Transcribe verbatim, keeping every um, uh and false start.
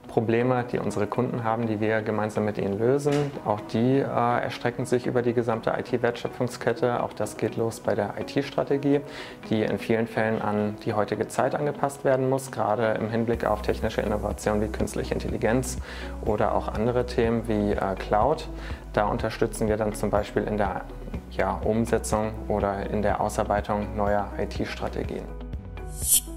Probleme, die unsere Kunden haben, die wir gemeinsam mit ihnen lösen. Auch die äh, erstrecken sich über die gesamte I T-Wertschöpfungskette. Auch das geht los bei der I T-Strategie, die in vielen Fällen an die heutige Zeit angepasst werden muss, gerade im Hinblick auf technische Innovationen wie künstliche Intelligenz oder auch andere Themen wie äh, Cloud. Da unterstützen wir dann zum Beispiel in der ja, Umsetzung oder in der Ausarbeitung neuer I T-Strategien.